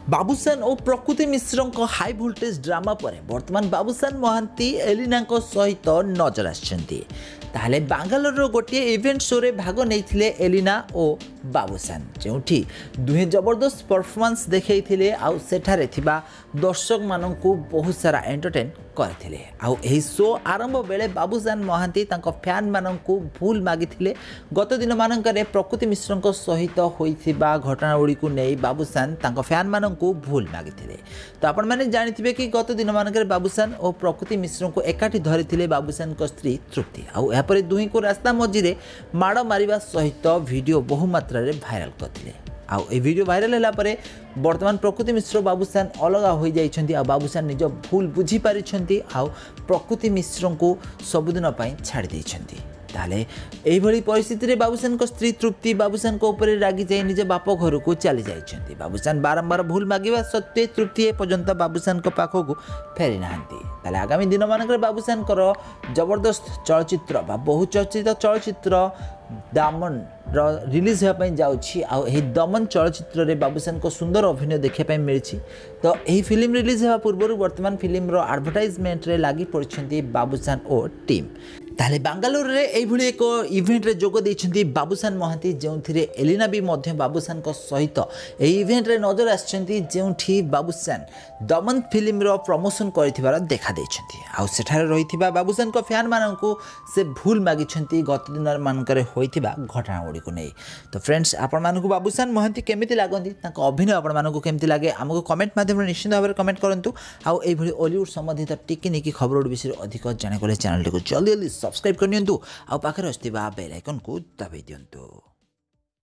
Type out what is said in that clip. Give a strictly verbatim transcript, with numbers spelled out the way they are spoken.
बाबूसान और प्रकृति मिश्र high voltage drama पर बर्तमान बाबूसान महांती एलिना सहित नजर आछंती। ताहले बांगालोर गोटे इवेंट शो रे भाग नहीं एलिना और बाबूसान जो दुहे जबरदस्त परफॉर्मेंस देखते आउ सेठारे थिबा दर्शक मानू बहुत सारा एंटरटेन करथिले। आउ एही शो आरंभ बेले बाबूसान महांती तांको फैन मानू भूल मागिथिले। गत दिन मानकरे प्रकृति मिश्र सहित होइथिबा घटना गुड़ी को नहीं बाबूसान तांको फैन मानू भूल मागिथिले। तो आपण माने जानिथिबे कि गत दिन मानकरे बाबूसान और प्रकृति मिश्र को एकाठी धरिथिले बाबूसान को स्त्री तृप्ति। आउ एहापरे दुही को रास्ता मझिरे माड़ मारिबा सहित वीडियो बहु मात्रा रे भाइराल करथिले। आउ ए वीडियो भाइराल होला परे वर्तमान प्रकृति मिश्र बाबूसान अलग हो जाइछंती। आ बाबूसान निज भूल बुझी पारिछंती। आउ प्रकृति मिश्र को सबुदिन पई छाड़ी दैछंती। ताले एही भली परिस्थिति रे बाबूसान को स्त्री तृप्ति बाबूसान को ऊपर रागी जाई निज बाप घर को चली जाइछंती। बाबूसान बारंबार भूल मागिबा सत्वे तृप्ति पर्यंत बाबूसान को पाखो को फेरी नाहंती। ताले आगामी दिन मानकर बाबूसान कर जबरदस्त चलचित्र बा बहु चर्चित चलचित्र दामन रिलीज होगा जाऊँगी। आउ एही दमन चलचित्र रे बाबूसान को सुंदर अभिनय देखा मिली। तो यही फिल्म रिलीज होगा पूर्व वर्तमान फिल्म एडवर्टाइजमेंट रे लगी पड़ती बाबूसान और टीम। ताहले बांगालोर रे एभली एक इवेंट रे जोग देइछंती बाबूसान महांती जो एलिना भी मध्य बाबूसान को सहित ए इवेंट रे नजर आछंती जोठी बाबूसान दमन फिल्म रो प्रमोशन करथिबार देखा देइछंती। आउ सेठारे रहिथिबा बाबूसान को फैन माननकु से भूल मागिछंती गत दिन मानकरे होइथिबा घटना गुडी को नै। तो फ्रेंड्स आपण मानकु बाबूसान महांती केमिति लागंती ताको अभिनय आपण मानकु केमिति लागे हमको कमेंट माध्यम रे निश्चित भाबरे कमेंट करंतु। आउ एभली हॉलीवुड संबंधित टिकी निकी खबर विषय अधिक जाने को चैनल को जल्दी जल्दी सब्सक्राइब करनियंतु। आ पाखरे अस्तिबा बेल आइकन को दबाई दियंतु।